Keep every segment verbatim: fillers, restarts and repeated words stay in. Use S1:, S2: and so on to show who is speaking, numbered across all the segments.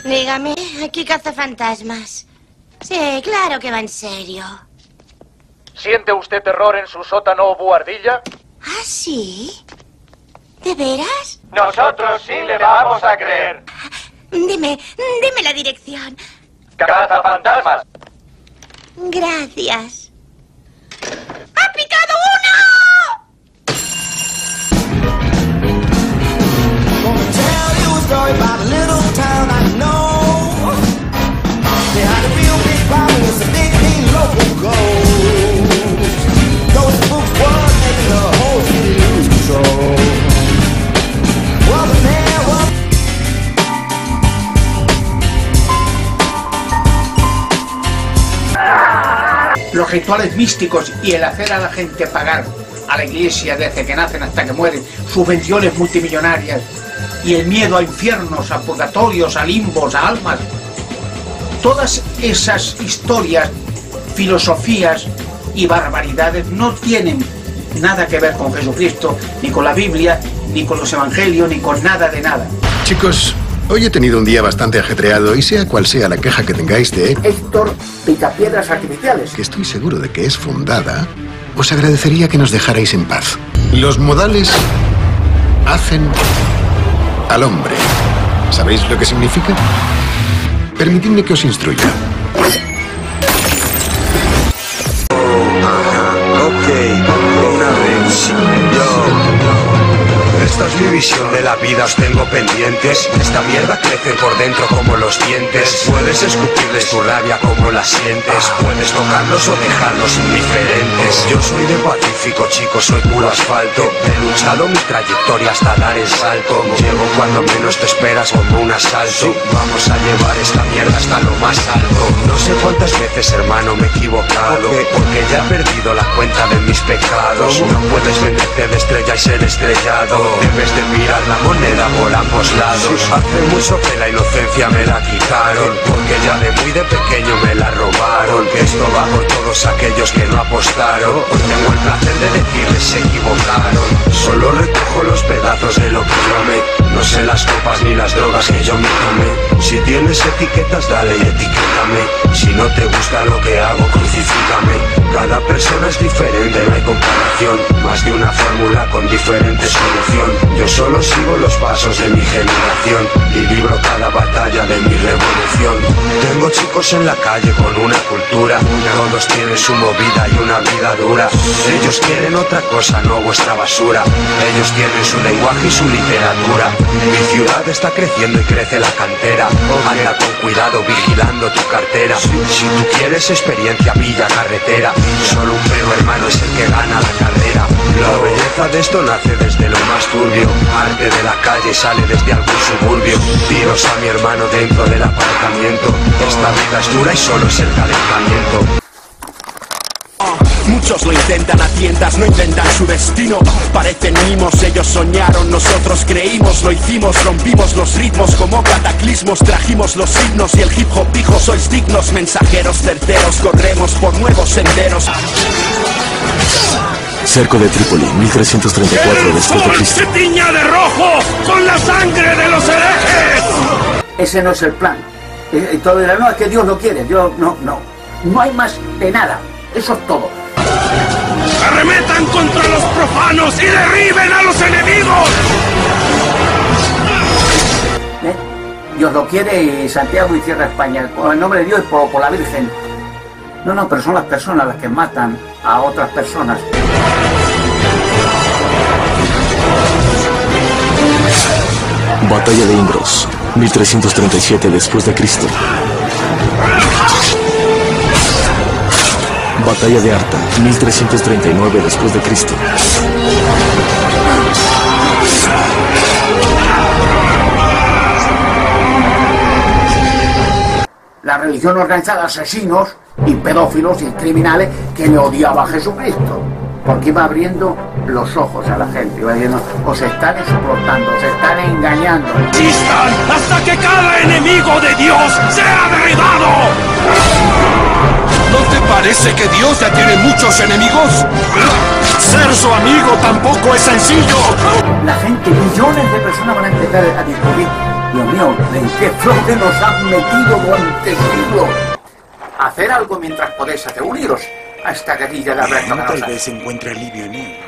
S1: Dígame, aquí cazafantasmas. Sí, claro que va en serio.
S2: ¿Siente usted terror en su sótano o buhardilla?
S1: ¿Ah, sí? ¿De veras?
S2: Nosotros sí le vamos a creer.
S1: Dime, dime la dirección.
S2: ¡Cazafantasmas!
S1: Gracias. ¡Ha picado uno!
S3: Los rituales místicos y el hacer a la gente pagar a la iglesia desde que nacen hasta que mueren subvenciones multimillonarias y el miedo a infiernos, a purgatorios, a limbos, a almas, todas esas historias, filosofías y barbaridades no tienen nada que ver con Jesucristo, ni con la Biblia, ni con los evangelios, ni con nada de nada.
S4: Chicos, hoy he tenido un día bastante ajetreado y sea cual sea la queja que tengáis de
S3: Héctor Picapiedras Artificiales,
S4: que estoy seguro de que es fundada, os agradecería que nos dejarais en paz. Los modales hacen al hombre. ¿Sabéis lo que significa? Permitidme que os instruya.
S5: Ok, una vez, yo... Esta es mi visión de la vida, os tengo pendientes. Esta mierda crece por dentro como los dientes. Puedes escupirles tu rabia como la sientes. Puedes tocarlos o dejarlos indiferentes. Yo soy de Pacífico, chicos, soy puro asfalto. He luchado mi trayectoria hasta dar el salto. Llego cuando menos te esperas como un asalto. Vamos a llevar esta mierda hasta lo más alto. No sé cuántas veces, hermano, me he equivocado, porque ya he perdido la cuenta de mis pecados. No puedes venderte de estrella y ser estrellado. Debes de mirar la moneda por ambos lados. Hace mucho que la inocencia me la quitaron, porque ya de muy de pequeño me la robaron. Que esto va por todos aquellos que no apostaron. Hoy tengo el placer de decirles se equivocaron. Solo recojo los pedazos de lo que yo amé. No sé las copas ni las drogas que yo me tomé. Si tienes etiquetas dale y etiquétame. Si no te gusta lo que hago crucifícame. Cada persona es diferente, no hay comparación. Más de una fórmula con diferentes soluciones. Yo solo sigo los pasos de mi generación y libro cada batalla de mi revolución. Tengo chicos en la calle con una cultura. Todos tienen su movida y una vida dura. Ellos quieren otra cosa, no vuestra basura. Ellos tienen su lenguaje y su literatura. Mi ciudad está creciendo y crece la cantera. Anda con cuidado vigilando tu cartera. Si tú quieres experiencia, pilla carretera. Solo un pero hermano es el que gana la carrera. La belleza de esto nace desde lo más turbio. Arte de la calle sale desde algún suburbio. Tiros a mi hermano dentro del aparcamiento. Esta vida es dura y solo es el calentamiento.
S6: Muchos lo intentan a tientas, no intentan su destino. Parecen mimos, ellos soñaron, nosotros creímos, lo hicimos, rompimos los ritmos como cataclismos, trajimos los signos y el hip hop dijo sois dignos, mensajeros certeros, corremos por nuevos senderos.
S7: Cerco de Trípoli, mil trescientos treinta y cuatro después de Cristo.
S8: ¡Se tiña de rojo con la sangre de los herejes!
S3: Ese no es el plan. Y todo dirá, no, es que Dios lo quiere. Dios, no, no. No hay más de nada. Eso es todo.
S8: ¡Arremetan contra los profanos y derriben a los enemigos!
S3: ¿Eh? Dios lo quiere y Santiago y cierra España. Con el nombre de Dios y por, por la Virgen. No, no, pero son las personas las que matan a otras personas.
S7: Batalla de Imbros, mil trescientos treinta y siete después de Cristo. Batalla de Arta, mil trescientos treinta y nueve después de Cristo.
S3: La religión organizada, asesinos y pedófilos y criminales que le odiaba a Jesucristo, porque iba abriendo los ojos a la gente, iba diciendo, os están explotando, os están engañando.
S8: ¡Resistan hasta que cada enemigo de Dios sea derribado!
S6: ¿No te parece que Dios ya tiene muchos enemigos? Ser su amigo tampoco es sencillo.
S3: La gente, millones de personas van a empezar a discutir Dios mío, ¿en qué fraude nos han metido durante siglos? Hacer algo mientras podéis hacer, uniros a esta guerrilla de Alberto
S6: Tal
S3: Canosa.
S6: vez encuentre alivio en él.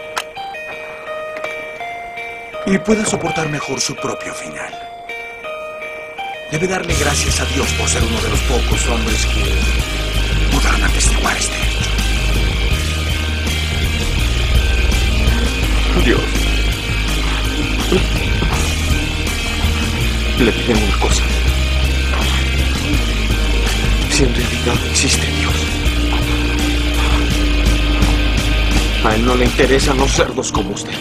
S6: Y pueda soportar mejor su propio final. Debe darle gracias a Dios por ser uno de los pocos hombres que podrán atestiguar este hecho.
S7: Dios. Le diré una cosa. Si en realidad existe Dios, a él no le interesan los cerdos como usted.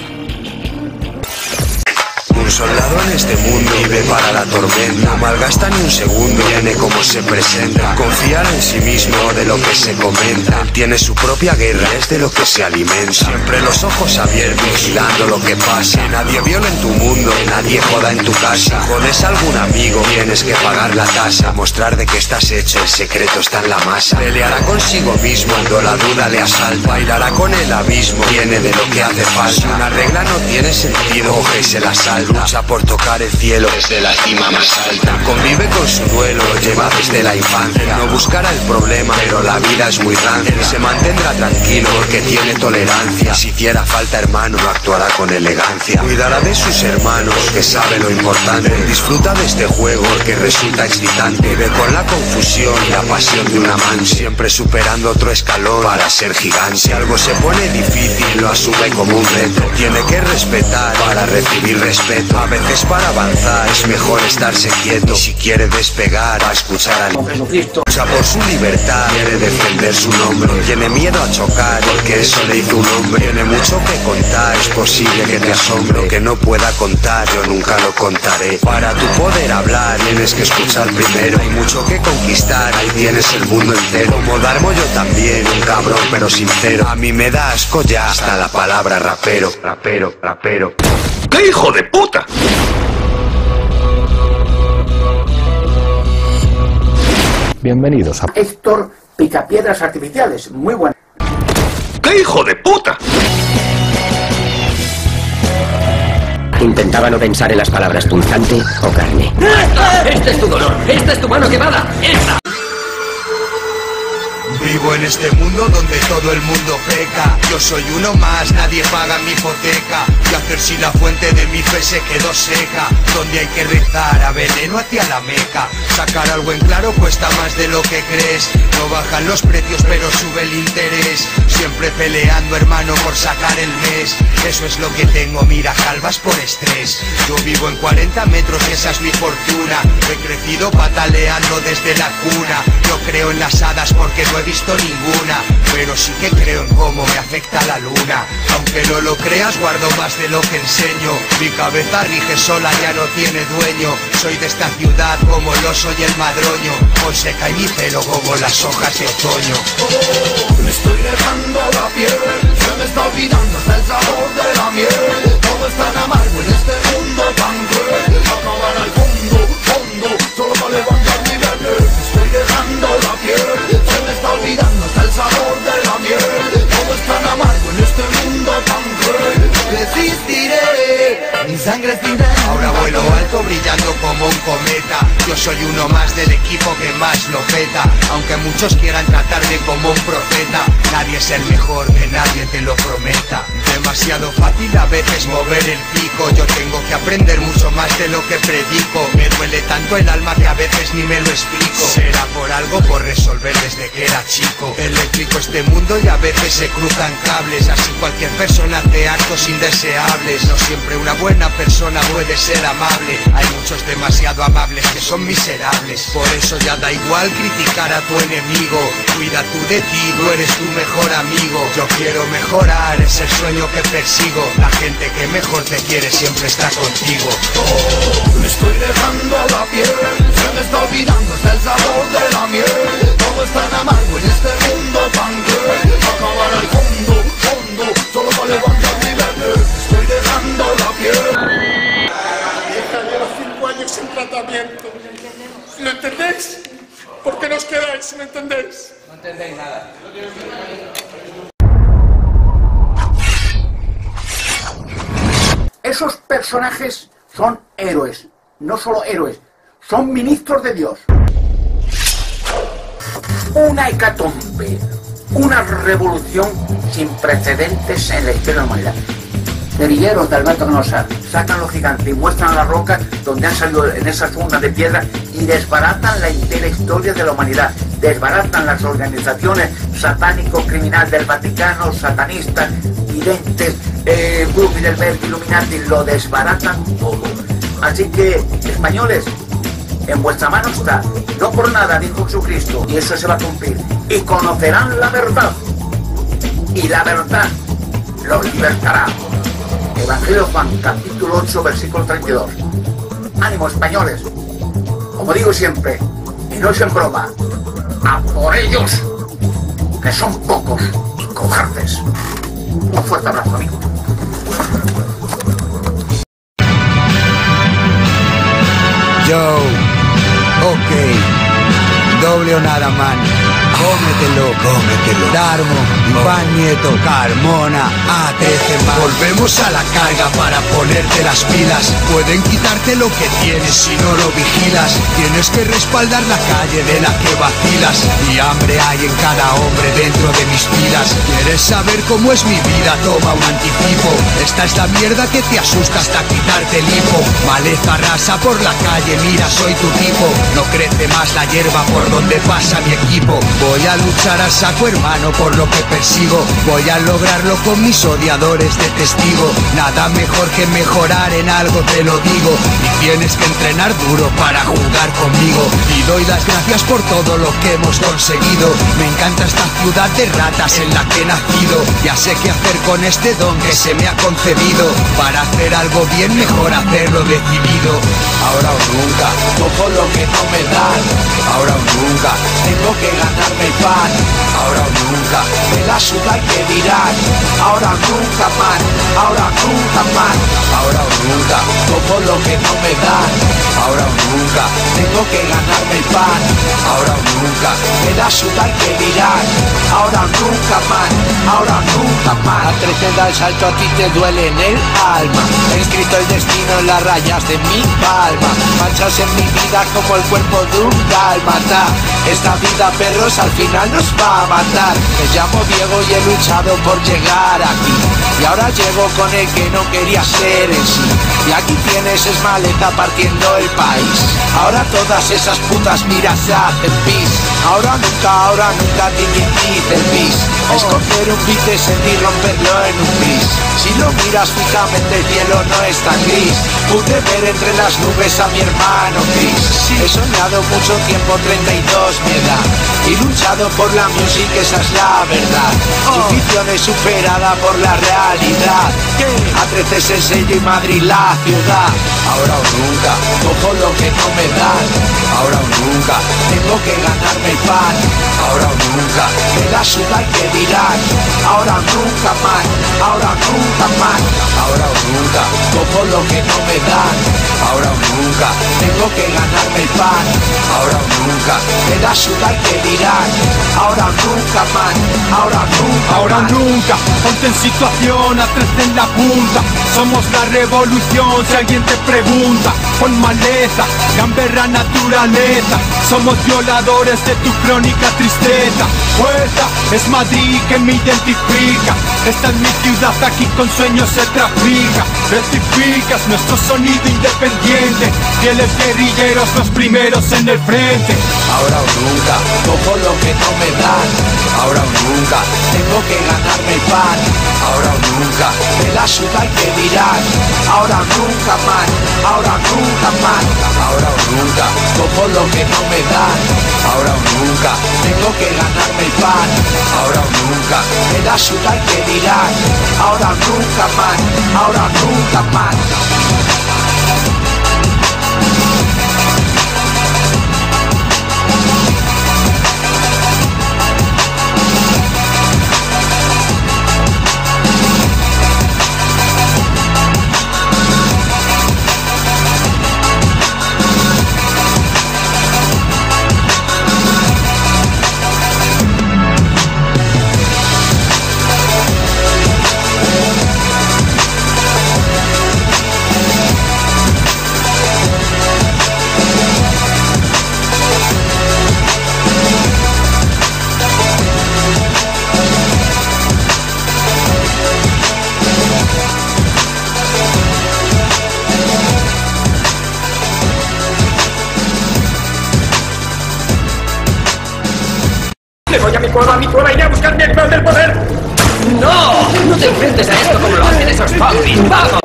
S5: Un soldado en este mundo vive para la tormenta. No malgasta ni un segundo, viene como se presenta. Confiar en sí mismo de lo que se comenta. Él tiene su propia guerra, es de lo que se alimenta. Siempre los ojos abiertos, vigilando lo que pasa. Que nadie viole en tu mundo, que nadie joda en tu casa. Jodes a algún amigo, tienes que pagar la tasa. Mostrar de qué estás hecho, el secreto está en la masa. Peleará consigo mismo cuando la duda le asalta. Bailará con el abismo, viene de lo que hace falta. Si una regla no tiene sentido, coge y se la salta. Lucha por tocar el cielo desde la cima más alta. Convive con su duelo, lo lleva desde la infancia. No buscará el problema, pero la vida es muy rancia. Él se mantendrá tranquilo porque tiene tolerancia. Si hiciera falta hermano, no actuará con elegancia. Cuidará de sus hermanos, que sabe lo importante. Disfruta de este juego que resulta excitante. Ve con la confusión y la pasión de un amante. Siempre superando otro escalón para ser gigante. Si algo se pone difícil, lo asume como un reto. Tiene que respetar para recibir respeto. A veces para avanzar es mejor estarse quieto. Y si quiere despegar, va a escuchar al Jesucristo. Lucha por su libertad, quiere defender su nombre. Tiene miedo a chocar, porque eso le hizo un hombre. Tiene mucho que contar, es posible que te asombre. Lo que no pueda contar, yo nunca lo contaré. Para tu poder hablar, tienes que escuchar primero. Hay mucho que conquistar, ahí tienes el mundo entero. Como Darmo yo también, un cabrón pero sincero. A mí me da asco ya hasta la palabra rapero. Rapero, rapero.
S8: ¡Qué hijo de puta!
S9: Bienvenidos a
S3: Héctor Picapiedras Artificiales, muy bueno.
S8: ¡Qué hijo de puta!
S10: Intentaba no pensar en las palabras punzante o carne.
S11: ¡Este es tu dolor! ¡Esta es tu mano quemada! ¡Esta!
S5: Vivo en este mundo donde todo el mundo peca. Yo soy uno más, nadie paga mi hipoteca. ¿Qué hacer si la fuente de mi fe se quedó seca? Donde hay que rezar a veneno hacia la Meca. Sacar algo en claro cuesta más de lo que crees. No bajan los precios pero sube el interés. Siempre peleando hermano por sacar el mes. Eso es lo que tengo, mira, calvas por estrés. Yo vivo en cuarenta metros y esa es mi fortuna. He crecido pataleando desde la cuna. Yo creo en las hadas porque no he visto ninguna, pero sí que creo en cómo me afecta la luna. Aunque no lo creas, guardo más de lo que enseño. Mi cabeza rige sola, ya no tiene dueño. Soy de esta ciudad como el oso y el madroño. Hoy se cae mi pelo como las hojas de otoño.
S12: Oh, me estoy dejando la piel, se me está olvidando hasta el sabor de la miel. Todo es tan amargo en este mundo tan cruel. Acabar al fondo, fondo, solo para levantar mi verde. Me estoy dejando la piel, se me está olvidando hasta el sabor de la miel. Todo es tan amargo en este mundo tan cruel. Resistiré, mi sangre es libre.
S5: Ahora vuelo alto brillando como un cometa. Yo soy uno más del equipo que más lo peta. Aunque muchos quieran tratarme como un profeta, nadie es el mejor, que nadie te lo prometa. Demasiado fácil a veces mover el pico. Yo tengo que aprender mucho más de lo que predico. Me duele tanto el alma que a veces ni me lo explico. Será por algo por resolver desde que era chico. Eléctrico este mundo y a veces se cruzan cables. Así cualquier persona hace actos indeseables. No siempre una buena persona puede ser amable. Hay muchos demasiado amables que son miserables. Por eso ya da igual criticar a tu enemigo. Cuida tú de ti, tú eres tu mejor amigo. Yo quiero mejorar, es el sueño que persigo. La gente que mejor te quiere siempre está contigo.
S12: Oh, me estoy dejando la piel, se me está olvidando hasta el sabor de la miel. Todo es tan amargo en este mundo tan cruel. Acabar al fondo, fondo, solo para levantar mi verde. Me estoy dejando la piel.
S13: Llevo cinco años sin tratamiento. ¿Lo entendéis? ¿Por qué no os quedáis si no entendéis?
S3: No entendéis nada. Esos personajes son héroes, no solo héroes, son ministros de Dios. Una hecatombe, una revolución sin precedentes en la historia de la humanidad. Guerrilleros de Alberto Canosa sacan los gigantes y muestran las rocas donde han salido en esas urnas de piedra y desbaratan la entera historia de la humanidad. Desbaratan las organizaciones satánico-criminales del Vaticano, satanistas, videntes, eh, Club Bilderberg, Illuminati, lo desbaratan todo. Así que, españoles, en vuestra mano está, no por nada, dijo Jesucristo, y eso se va a cumplir. Y conocerán la verdad, y la verdad los libertará. Evangelio de Juan, capítulo ocho, versículo treinta y dos. Ánimo, españoles. Como digo siempre, y no es en broma, a por ellos, que son pocos y cobardes. Un fuerte abrazo, amigo.
S14: Yo, ok, doble o nada, man. Cómetelo, cómetelo. Darmo, Iván Nieto, Carmona, A trece más. Volvemos a la carga para ponerte las pilas. Pueden quitarte lo que tienes si no lo vigilas. Tienes que respaldar la calle de la que vacilas. Y hambre hay en cada hombre dentro de mis pilas. ¿Quieres saber cómo es mi vida? Toma un anticipo. Esta es la mierda que te asusta hasta quitarte el hipo. Maleza rasa por la calle, mira soy tu tipo. No crece más la hierba por donde pasa mi equipo. Voy a luchar a saco, hermano, por lo que persigo. Voy a lograrlo con mis odiadores de testigo. Nada mejor que mejorar en algo, te lo digo. Y tienes que entrenar duro para jugar conmigo. Y doy las gracias por todo lo que hemos conseguido. Me encanta esta ciudad de ratas en la que he nacido. Ya sé qué hacer con este don que se me ha concedido. Para hacer algo bien, mejor hacerlo decidido. Ahora o nunca, cojo lo que no me dan. Ahora o nunca, tengo que ganarme el pan. Ahora o nunca, me la suda y que dirán. Ahora o nunca, man. Ahora o nunca, man. Ahora o nunca, cojo lo que no me dan. Ahora o nunca, tengo que ganarme el pan. Ahora o nunca, me la suda y que dirán. Ahora o nunca, man. Ahora o nunca, man. A trece da el salto, a ti te duele en el alma. He escrito el destino en las rayas de mi palma. Manchas en mi vida como el cuerpo de un dálmata. Esta vida, perros, al final nos va a matar. Me llamo Diego y he luchado por llegar aquí. Y ahora llego con el que no quería ser en sí. Y aquí tienes es maleta partiendo el país. Ahora todas esas putas miras se hacen pis. Ahora nunca, ahora nunca, ti ti ti el pis. Escoger un beat es sentir romperlo en un pis. Si lo miras fijamente el cielo no es tan gris. Pude ver entre las nubes a mi hermano Chris. He soñado mucho tiempo, treinta y dos me da. Y luchado por la música, esa es la verdad. Su ficción es superada por la realidad. A trece es el sello y Madrid la ciudad. Ahora o nunca, cojo lo que no me dan. Ahora o nunca, tengo que ganarme el pan. Ahora o nunca, me la suda y que dirán. Ahora o nunca, man. Ahora o nunca, man. Ahora o nunca, cojo lo que no me dan. Ahora o nunca, tengo que ganarme el pan. Ahora o nunca, me la suda y que dirán. Ahora o nunca, man. Ahora o nunca,
S15: ahora o nunca, ponte en situación, a trece en la punta. Somos la revolución, si alguien te pregunta. Con maleza, gamberra naturaleza. Somos violadores de tu crónica tristeza. Fuerza, es Madrid que me identifica. Esta es mi ciudad, aquí con sueños se trafica. Rectificas nuestro sonido independiente. Fieles guerrilleros, los primeros en el frente.
S14: Ahora o nunca, cojo lo que no me dan. Ahora o nunca, tengo que ganarme el pan. Ahora o nunca, me la suda y que dirán. Ahora o nunca, man. Ahora o nunca, man. Ahora o nunca, cojo lo que no me dan. Ahora o nunca, tengo que ganarme el pan. Ahora o nunca, me la suda y que dirán. Ahora o nunca, man. Ahora o nunca, man.
S11: voy a mi cueva, a mi cueva, iré a buscar mi animal del poder. ¡No! ¡No te enfrentes a esto como lo hacen esos zombies! ¡Vamos!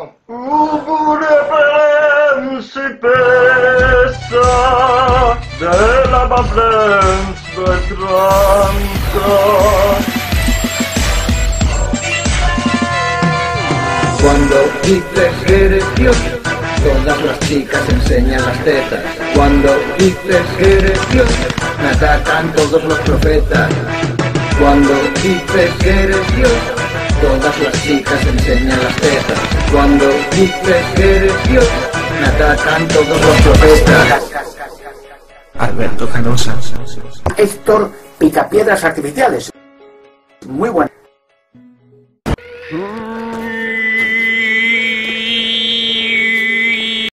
S16: de la Bablens de Tranca.
S17: Cuando dices que eres Dios, todas las chicas enseñan las tetas. Cuando dices que eres Dios, me atacan todos los profetas. Cuando dices que eres Dios, todas las chicas enseñan las tetas. Cuando dices que eres Dios, me atacan todos los profetas.
S3: Alberto Canosa. Héctor Picapiedras Artificiales. Muy bueno.